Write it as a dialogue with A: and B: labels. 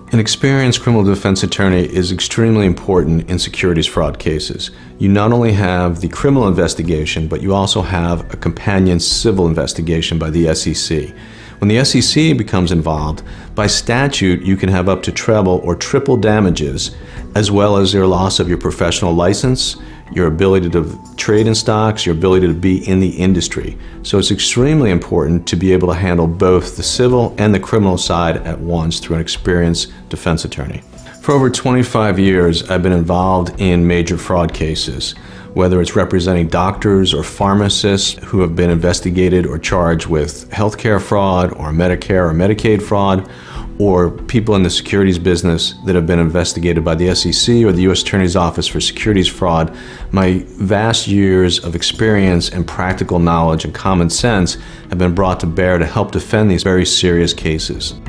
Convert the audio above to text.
A: An experienced criminal defense attorney is extremely important in securities fraud cases. You not only have the criminal investigation, but you also have a companion civil investigation by the SEC. When the SEC becomes involved, by statute you can have up to treble or triple damages, as well as your loss of your professional license, your ability to trade in stocks, your ability to be in the industry. So it's extremely important to be able to handle both the civil and the criminal side at once through an experienced defense attorney. For over 25 years, I've been involved in major fraud cases, whether it's representing doctors or pharmacists who have been investigated or charged with healthcare fraud or Medicare or Medicaid fraud, or people in the securities business that have been investigated by the SEC or the U.S. Attorney's Office for Securities Fraud. My vast years of experience and practical knowledge and common sense have been brought to bear to help defend these very serious cases.